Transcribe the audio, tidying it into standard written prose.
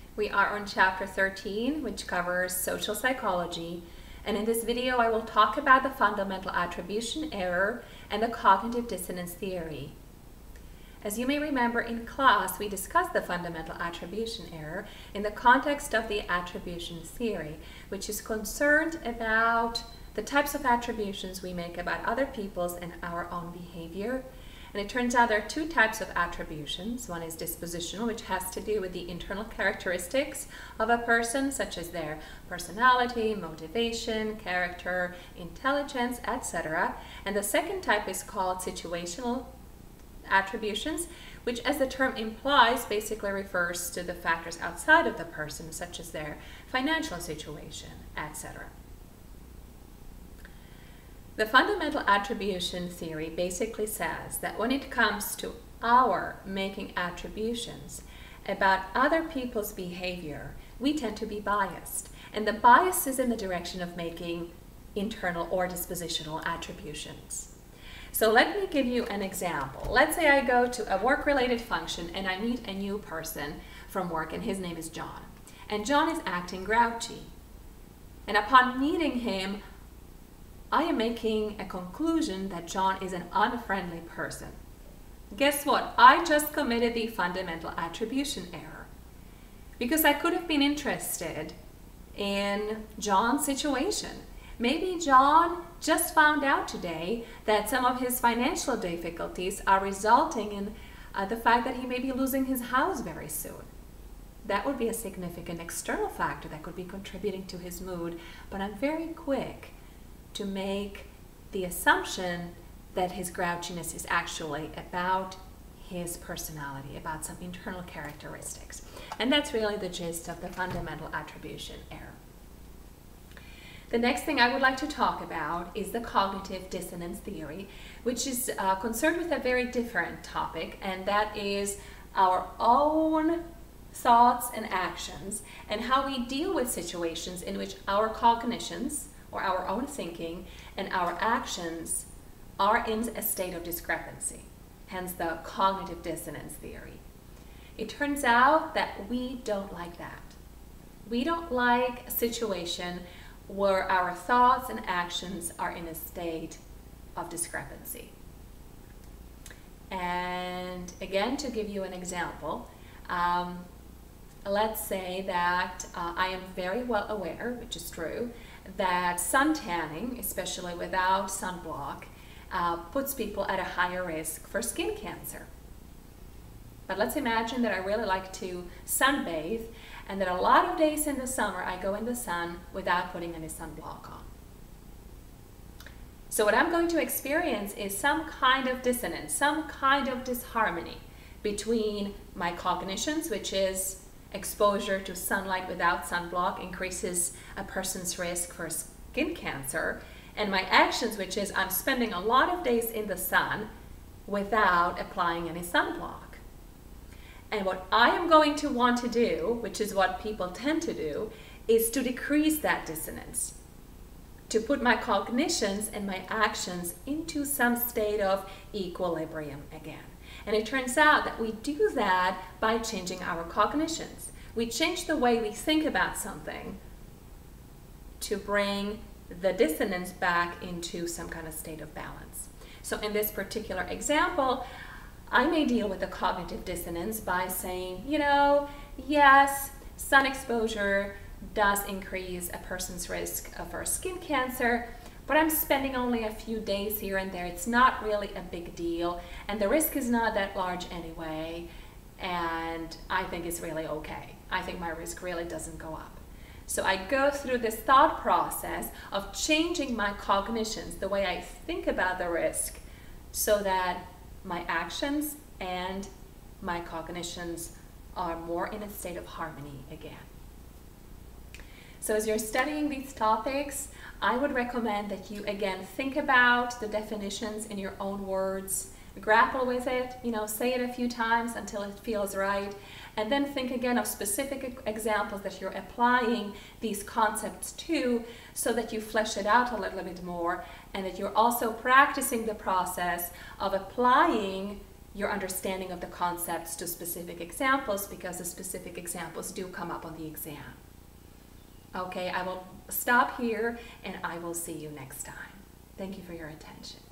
We are on chapter 13, which covers social psychology, and in this video I will talk about the fundamental attribution error and the cognitive dissonance theory. As you may remember, in class we discussed the fundamental attribution error in the context of the attribution theory, which is concerned about the types of attributions we make about other people's and our own behavior. And it turns out there are two types of attributions. One is dispositional, which has to do with the internal characteristics of a person, such as their personality, motivation, character, intelligence, etc. And the second type is called situational attributions, which, as the term implies, basically refers to the factors outside of the person, such as their financial situation, etc. The fundamental attribution theory basically says that when it comes to our making attributions about other people's behavior, we tend to be biased. And the bias is in the direction of making internal or dispositional attributions. So let me give you an example. Let's say I go to a work-related function and I meet a new person from work, and his name is John. And John is acting grouchy. And upon meeting him, I am making a conclusion that John is an unfriendly person. Guess what? I just committed the fundamental attribution error, because I could have been interested in John's situation. Maybe John just found out today that some of his financial difficulties are resulting in the fact that he may be losing his house very soon. That would be a significant external factor that could be contributing to his mood, but I'm very quick to make the assumption that his grouchiness is actually about his personality, about some internal characteristics. And that's really the gist of the fundamental attribution error. The next thing I would like to talk about is the cognitive dissonance theory, which is concerned with a very different topic, and that is our own thoughts and actions and how we deal with situations in which our cognitions or our own thinking and our actions are in a state of discrepancy, hence the cognitive dissonance theory. It turns out that we don't like that. We don't like a situation where our thoughts and actions are in a state of discrepancy. And again, to give you an example, let's say that I am very well aware, which is true, that sun tanning, especially without sunblock, puts people at a higher risk for skin cancer. But let's imagine that I really like to sunbathe, and that a lot of days in the summer I go in the sun without putting any sunblock on. So what I'm going to experience is some kind of dissonance, some kind of disharmony between my cognitions, which is exposure to sunlight without sunblock increases a person's risk for skin cancer, and my actions, which is I'm spending a lot of days in the sun without applying any sunblock. And what I am going to want to do, which is what people tend to do, is to decrease that dissonance, to put my cognitions and my actions into some state of equilibrium again. And it turns out that we do that by changing our cognitions. We change the way we think about something to bring the dissonance back into some kind of state of balance. So in this particular example, I may deal with the cognitive dissonance by saying, you know, yes, sun exposure does increase a person's risk for skin cancer, but I'm spending only a few days here and there. It's not really a big deal, and the risk is not that large anyway, and I think it's really okay. I think my risk really doesn't go up. So I go through this thought process of changing my cognitions, the way I think about the risk, so that my actions and my cognitions are more in a state of harmony again. So as you're studying these topics, I would recommend that you again think about the definitions in your own words, grapple with it, say it a few times until it feels right, and then think again of specific examples that you're applying these concepts to, so that you flesh it out a little bit more, and that you're also practicing the process of applying your understanding of the concepts to specific examples, because the specific examples do come up on the exam. Okay, I will stop here and I will see you next time. Thank you for your attention.